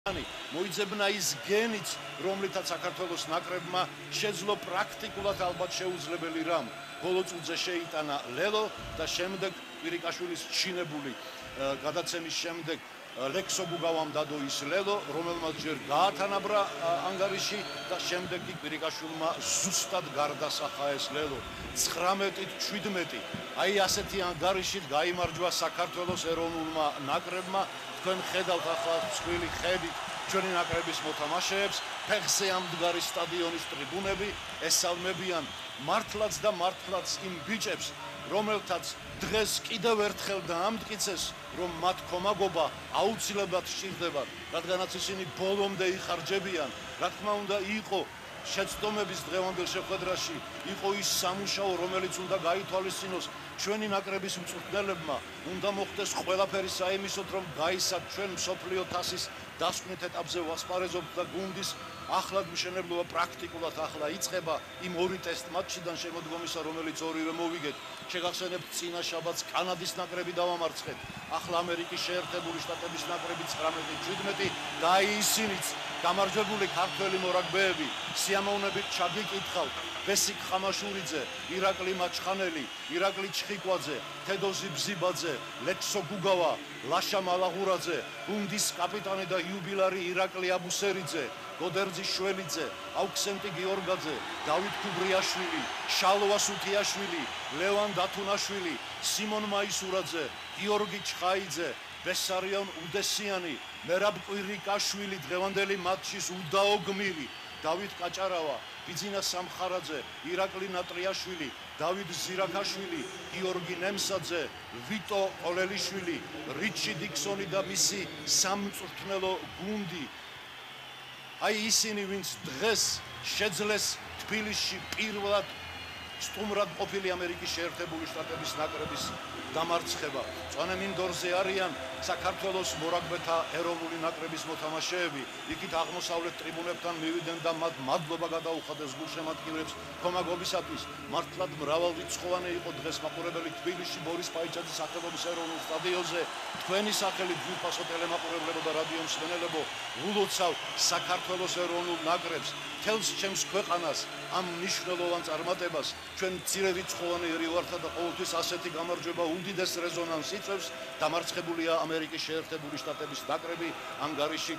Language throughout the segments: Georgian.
მოიძებნა ის გენიც, რომლითაც საქართველოს ნაკრებმა შეძლო პრაქტიკულად ალბათ შეუძლებელი რამ. ბოლო წუთზე შეიტანა ლელო და შემდეგ კვირიკაშვილის ჩინებული გადაცემის შემდეგ ლექსო გუგავამ დადო ის ლელო, რომელმაც ჯერ გაათანაბრა ანგარიში და შემდეგ კი კვირიკაშვილმა ზუსტად გარდასახა ეს ლელო. 19-17 აი ასეთი ანგარიშით გაიმარჯვა საქართველოს ეროვნულმა ნაკრებმა. თქვენ ხედავთ ახლა მსხვილი ხედით ჩვენი ნაკრების მოთამაშეებს, ფეხზე ამდგარი სტადიონის ტრიბუნები ესალმებიან მართლაც და მართლაც იმ ბიჭებს, რომელთაც დღეს კიდევ ერთხელ დაამტკიცეს, რომ მათ კომაგობა აუცილებლად სჭირდებათ, რადგანაც ისინი ბოლომდე იხარჯებიან. რა თქმა უნდა, იყო შეცდომების დღევანდელ შეხვედრაში, იყო ის სამუშაო, რომელიც უნდა გაითვალისწინოს ჩვენი ნაკრების მწვრთნელებმა, უნდა მოხდეს ყველაფერი საიმისოდ, რომ გაისად ჩვენ მსოფლიო თასის დასკვნით ეტაპზე ვასპარეზობთ და გუნდის ახლად მშენებლობა პრაქტიკულად ახლა იწყება იმ ორი ტესტ მატჩიდან შემოდგომისა, რომელიც ორივე მოვიგეთ. შეგახსენებთ წინა შაბათს კანადის ნაკრები დავამარცხეთ. ახლა ამერიკის შეერთებული შტატების ნაკრები 19-17 და ისინიც გამარჯვებული ქართველი მორაგბეები სიამოვნებით ჩაგიკითხავთ. ბესიკ ხამაშურიძე, ირაკლი მაჩხანელი, ირაკლი ჩხიკვაძე, თედოზი ბზიბაძე, ლექსო გუგავა, ლაშა მალაღურაძე, გუნდის კაპიტანი და იუბილარი ირაკლი აბუსერიძე, გოდერძი შველიძე, აუქსენტი გიორგაძე, დავით კუბრიაშვილი, შალვა სუთიაშვილი, ლევან დათუნაშვილი, სიმონ მაისურაძე, გიორგი ჩხაიძე, ბესარიონ უდესიანი, მერაბ კვირიკაშვილი, დღევანდელი მატჩის უდაო გმირი, დავით კაჭარავა, ბიძინა სამხარაძე, ირაკლი ნატრიაშვილი, დავით ზირაქაშვილი, გიორგი ნემსაძე, ვიტო ყოლელიშვილი, რიჩი დიქსონი და მისი სამწვრთნელო გუნდი. აი ისინი, ვინც დღეს შეძლეს თბილისში პირველად სტუმრად ყოფილი ამერიკის შეერთებული შტატების ნაკრების დამარცხება. მწვანე მინდორზე არიან საქართველოს მორაგბეთა ეროვნული ნაკრების მოთამაშეები. იქით აღმოსავლეთ ტრიბუნებთან მივიდნენ და მათ მადლობა გადაუხადეს გულშემატკივრებს კომაგობისათვის. მართლად მრავალრიცხოვანი იყო დღეს მაყურებელი თბილისში ბორის პაიჭაძის სახელობის ეროვნულ სტადიონზე. თქვენი სახელით ვიფასო ტელემაყურებლებო და რადიო მსმენელებო, ულოცავ საქართველოს ეროვნულ ნაკრებს, თელს ჩემს ქვეყანას, ამ მნიშვნელოვან წარმატებას. ჩვენ მცირერიცხოვანი ერი ვართ და ყოველთვის ასეთი გამარჯვება უდიდეს რეზონანსს იწვევს. დამარცხებულია ამერიკის შეერთებული შტატების ნაკრები ანგარიში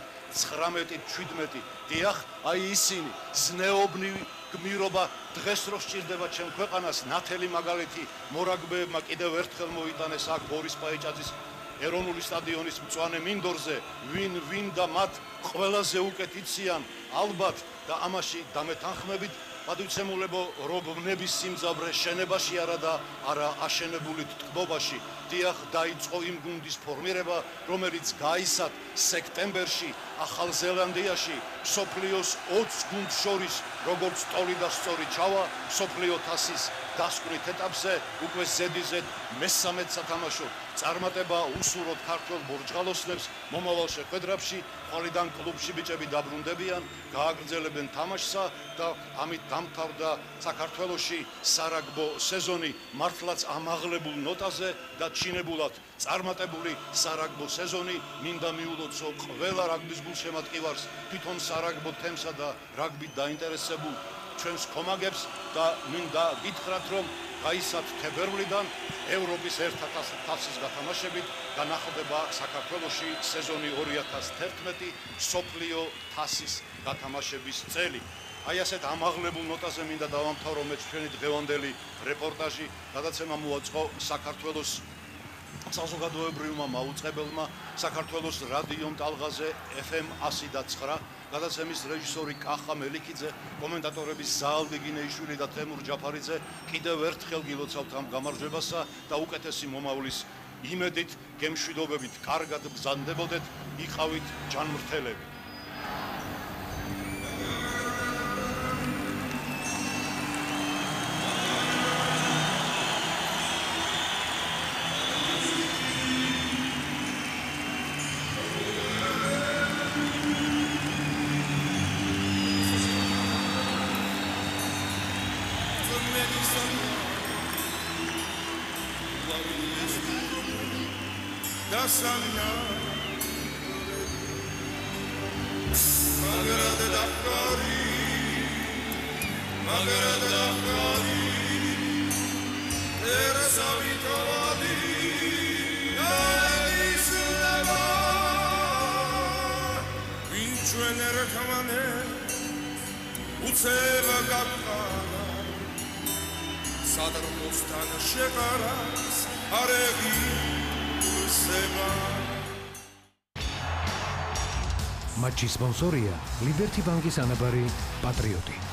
19-17. დიახ, აი ისინი ზნეობრივი გმირობა დღეს რო სჭირდება ჩემ ქვეყანას, ნათელი მაგალითი მორაგბეებმა კიდევ ერთხელ მოიტანეს აქ ბორის პაიჭაძის ეროვნული სტადიონის მწვანე მინდორზე, ვინ და მათ ყველაზე უკეთ იციან ალბათ და ამაში დამეთანხმებით პატივცემულებო რობნების სიმძავრე შენებაში არა აშენებული თკბობაში. დიახ, დაიწყო იმ გუნდის ფორმირება, რომელიც გაისად სექტემბერში ახალ ზელანდიაში მსოფლიოს 20 გუნდს შორის როგორც ტოლი და სწორი ჩავა მსოფლიო თასის დასკვნით ეტაპზე უკვე ზედიზედ მესამედ სათამაშო წარმატება უსურვოთ ქართველ ბორჯღალოსნებს მომავალ შეხვედრებში. ყველიდან კლუბში ბიჭები დაბრუნდებიან, გააგრძელებენ თამაშსა და ამით დამთავრდა საქართველოში სარაგბო სეზონი მართლაც ამაღლებულ ნოტაზე და ჩინებულად წარმატებული სარაგბო სეზონი. მინდა მიულოცო ყველა რაგბის გულშემატკივარს, თვითონ სარაგბო თემსა და რაგბით დაინტერესებულ ჩვენს კომაგებს და მინდა გითხრათ, რომ გაისად თებერვლიდან ევროპის ერთა თასის გათამაშებით განახლდება საქართველოში სეზონი 2011 მსოფლიო თასის გათამაშების წელი. აი ასეთ ამაღლებულ ნოტაზე მინდა დავამთავრო მეც ჩვენი დღევანდელი რეპორტაჟი. გადაცემა მოაწყო საქართველოს საზოგადოებრივმა მაუწყებელმა, საქართველოს რადიომ ტალღაზე FM 100.9, გადაცემის რეჟისორი კახა მელიქიძე, კომენტატორები ზაალ გიგინეიშვილი და თემურ ჯაფარიძე. კიდევ ერთხელ გილოცავთ ამ გამარჯვებასა და უკეთესი მომავლის იმედით, გემშვიდობებით, კარგად ბრძანდებოდეთ, იყავით ჯანმრთელები. Matčის სპონსორია ლიბერთი ბანკის ანაბარი პატრიოტი.